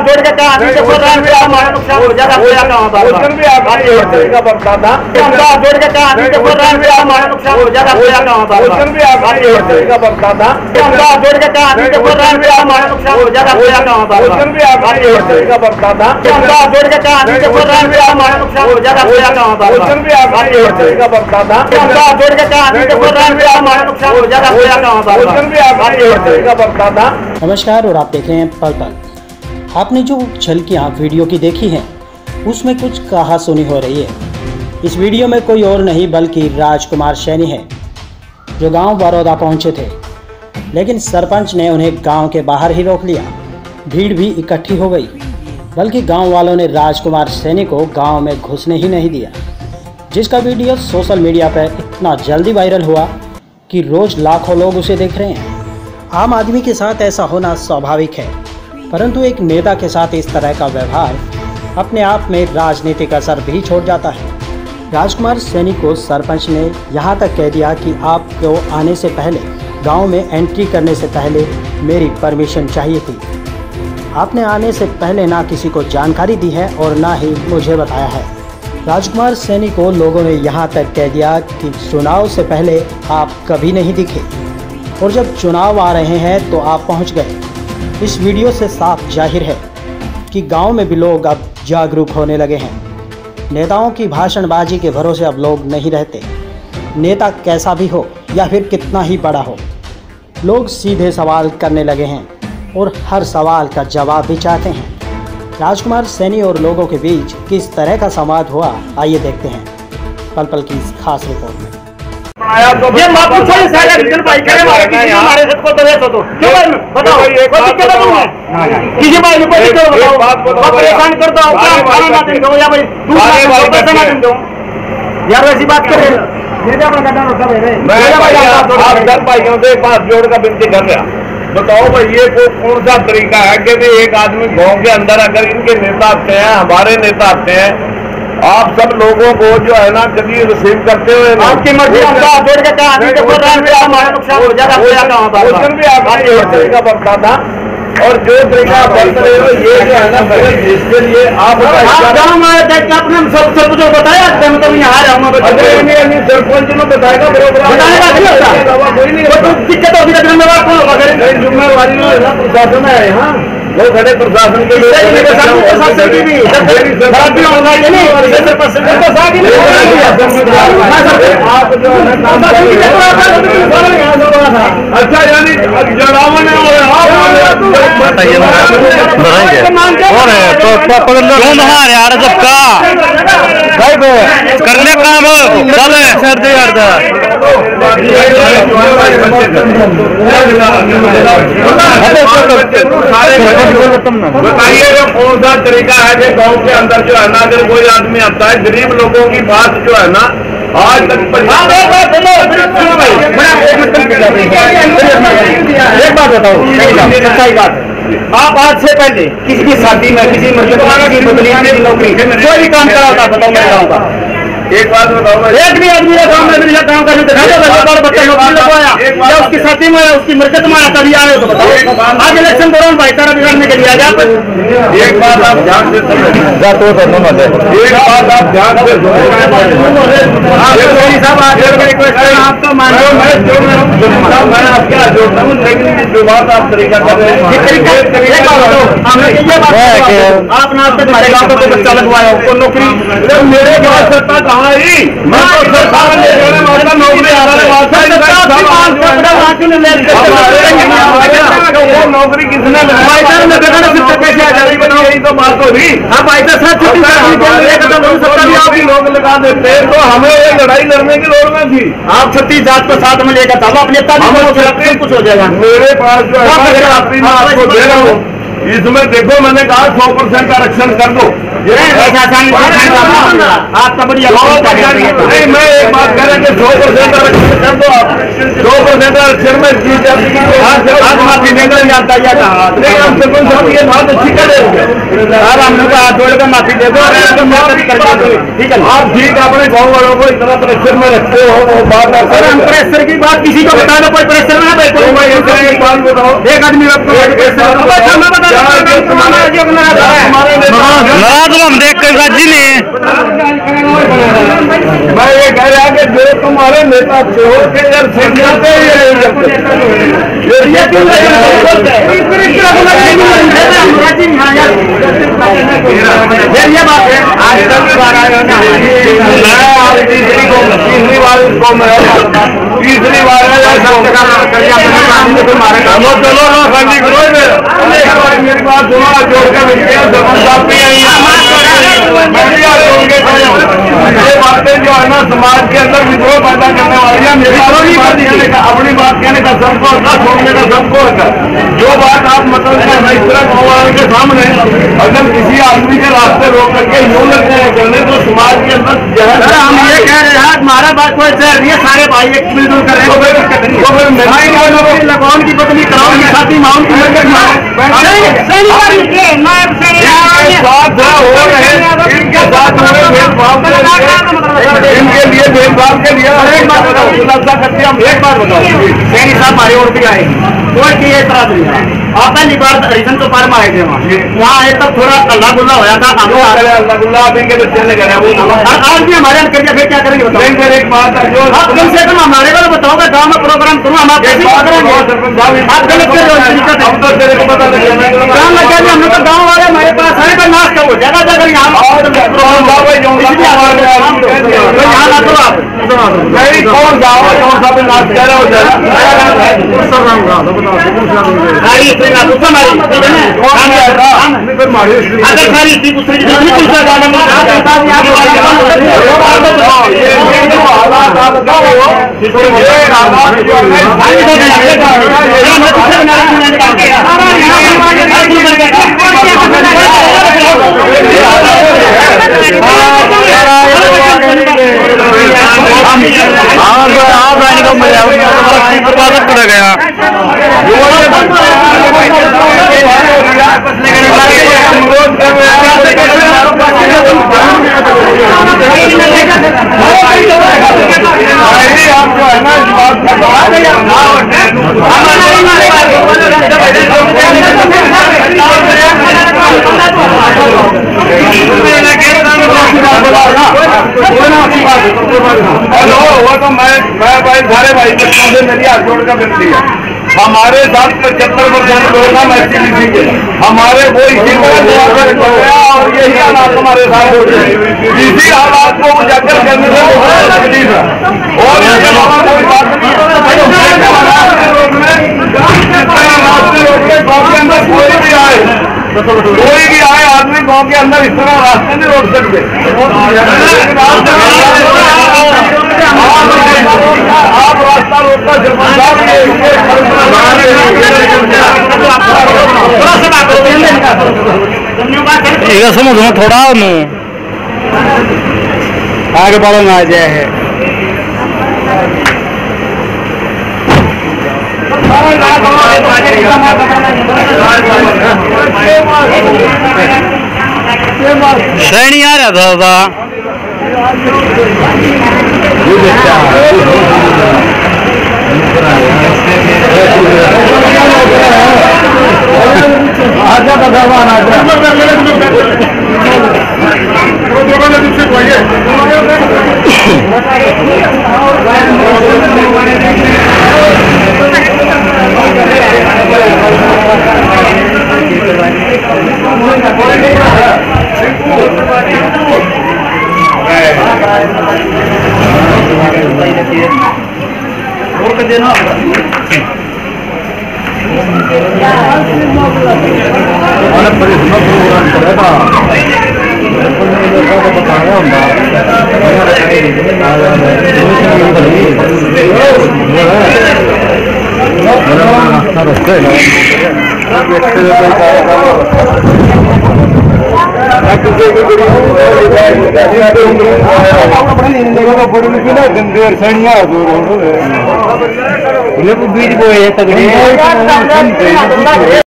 जोड़ के कहा बोल रहा है हमारा नुकसान हो जाएगा भी आपका बनता था, जोड़ के कहा बोल रहा है हमारा नुकसान हो जाएगा भी आपका बनता था, जोड़ के कहा बोल रहा है हमारा नुकसान हो जाएगा भी आपका बनता था, जोड़ के कहा बोल रहा है हमारा नुकसान हो जाएगा भी आपका बनता था, जोड़ के कहा बोल रहा है हमारा नुकसान हो जाएगा भी आपका बनता था। नमस्कार और आप देख रहे हैं पल पल। आपने जो झलकियाँ वीडियो की देखी हैं उसमें कुछ कहा सुनी हो रही है। इस वीडियो में कोई और नहीं बल्कि राजकुमार सैनी है जो गांव बड़ौदा पहुंचे थे, लेकिन सरपंच ने उन्हें गांव के बाहर ही रोक लिया। भीड़ भी इकट्ठी हो गई, बल्कि गांव वालों ने राजकुमार सैनी को गांव में घुसने ही नहीं दिया, जिसका वीडियो सोशल मीडिया पर इतना जल्दी वायरल हुआ कि रोज़ लाखों लोग उसे देख रहे हैं। आम आदमी के साथ ऐसा होना स्वाभाविक है, परंतु एक नेता के साथ इस तरह का व्यवहार अपने आप में राजनीतिक असर भी छोड़ जाता है। राजकुमार सैनी को सरपंच ने यहाँ तक कह दिया कि आपको आने से पहले, गांव में एंट्री करने से पहले मेरी परमिशन चाहिए थी। आपने आने से पहले ना किसी को जानकारी दी है और ना ही मुझे बताया है। राजकुमार सैनी को लोगों ने यहाँ तक कह दिया कि चुनाव से पहले आप कभी नहीं दिखे और जब चुनाव आ रहे हैं तो आप पहुँच गए। इस वीडियो से साफ जाहिर है कि गांव में भी लोग अब जागरूक होने लगे हैं। नेताओं की भाषणबाजी के भरोसे अब लोग नहीं रहते। नेता कैसा भी हो या फिर कितना ही बड़ा हो, लोग सीधे सवाल करने लगे हैं और हर सवाल का जवाब भी चाहते हैं। राजकुमार सैनी और लोगों के बीच किस तरह का संवाद हुआ, आइए देखते हैं पल पल की इस खास रिपोर्ट में। ये मां पूछो ये सारे रीजन भाई करे हमारे सबको तो ये तो क्यों भाई बताओ कोई दिक्कत है किसी भाई में कोई दिक्कत बताओ परेशान कर दो क्या खाना ना दो या भाई दूसरा पैसा ना दो यार, वैसी बात करे ये क्या अपना गड्ढा रोका है मैं आप 10 भाइयों से पास जोड़ का विनती कर रहा। बताओ भाई ये कौन सा तरीका है कि एक आदमी गांव के अंदर अगर इनके नेता आते हैं, हमारे नेता आते हैं, आप सब लोगों को जो है ना कभी रिसीव करते हुए आपकी मर्जी जोड़ के कहा बोल रहा है हमारा नुकसान हो जाएगा भी आपका बनता था। और जो तरीका आप बरत रहे हो ये जो है ना इसके लिए आप गाँव में आए थे आपने सब कुछ बताया, मतलब यहाँ सरपंच ने बताएगा दिक्कत होगी जिम्मेवारी प्रशासन है। यहाँ लोग खड़े प्रशासन के आप जो अच्छा यानी जड़ावन यार सबका करने काम चल सर यार बताइए जो कौन सा तरीका है कि गांव के अंदर जो है ना अगर कोई आदमी आता है, गरीब लोगों की बात जो है ना आज तक एक बात बताओ, सही बात, आप आज से पहले किसी की शादी में, किसी की बदली में नौकरी कोई भी काम करा होता बताओ मैं गाँव का एक बात बताओ, एक भी आदमी का काम में काम करने बच्चा नौकरी लगवाया या उसकी शादी में उसकी मरकत में आया तभी आए तो बताओ। आज इलेक्शन दौरान भाईचारा बिगाड़ने के लिए आ जाए। एक बात आप ध्यान से आपका मान लो मैं आपके जोड़ता हूँ, लेकिन जो बात आप तरीका कर रहे हैं आप ना हमारे गाँव का कोई बच्चा लगवाया उसको नौकरी, मेरे पास सत्ता कहाँ आई? नौकरी आ रहा है, नौकरी किसने तो बात होगी। आप ही लोग लगा देते हैं तो हमें ये लड़ाई लड़ने की जरूरत थी। आप 36 जात को साथ में लेकर था अपने कुछ हो जाएगा। मेरे पास जो है आपको दे रहा हूँ, इसमें देखो मैंने कहा 100% आरक्षण कर दो। आपका बढ़िया नहीं, मैं एक बात कह रहा कि 100% आरक्षण कर दो। आप 100% आरक्षण में माफी नहीं जानता नहीं, हम सरपंच साहब ये बात अच्छी कर हमने को हाथ जोड़ कर माफी दे दो। ठीक है, आप ठीक अपने गाँव वालों को इतना प्रेशर में रखते हो वो बात। हम प्रेशर की बात किसी को बता दो, कोई प्रेशर में एक बात बताओ, एक आदमी नाराज हम देख कर राजी नहीं। मैं ये कह रहा कि जो तुम्हारे नेता थे के जब सिंह जाते ये बात है। आज तक तीसरी बार इसको मैं तीसरी बार चलो ना खाली करो मेरी बात सुनो जोड़ के ये बातें जो है ना समाज के अंदर विद्रोह पैदा करने वाली है। मेरी अपनी बात कहने का सबको होता, छोड़ने का सबको होता। जो बात आप मतलब इस तरह भगवान के सामने अगर किसी आदमी के रास्ते रोक करके यूं लगते हैं करने तो समाज के अंदर हम ये कह रहे हैं हमारा बात कोई सर ये सारे भाई एक मिलजुल कर रहे हैं। लगवान की पत्नी कराओ की साथी माउंट की इनके लिए भेदभाव के लिए एक बात बताओ करते हम एक बात बताओ सैनी साहब हमारे ओर भी आए कोई की एक तरह नहीं आप पहली बार रीजन तो पार में आए थे वहाँ आए तब थोड़ा अल्लाह गुल्ला होया था अल्लाह गुल्ला आप इनके बच्चे ने करा वो आज भी हमारे अंदर करके फिर क्या करेंगे बताओ। एक बात है जो आप कम से कम हमारे को बताओगे गाँव में प्रोग्राम करूँ हम आप कैसे आप गलत कर रहे हो। हम तो तेरे को पता नहीं काम लग गया हमने तो गाँव वाले हमारे पास है पर नाश का वो जगह जगह यहाँ ना तो आप कौन गाँव कौन सा भी नाश कर रहे हो हेलो वो तो मैं भाई सारे भाई बच्चों से मेरी हाथ जोड़ कर विनती है। हमारे साथ 75% लोग हम एसटीबीसी के हमारे वो इसी तरह और यही हालात हमारे साथ हो रहे हैं। इसी हालात को उजागर करने में बहुत तकलीफ है और कोई बात नहीं गाँव के अंदर कोई भी आए आदमी गाँव के अंदर इस तरह रास्ते नहीं रोक सकते। आप रास्ता रोकना समझो थोड़ा आगे बढ़ना आ जाए है। सैनी आ रहा था आजा भगवान आजा बीज बोए तगड़े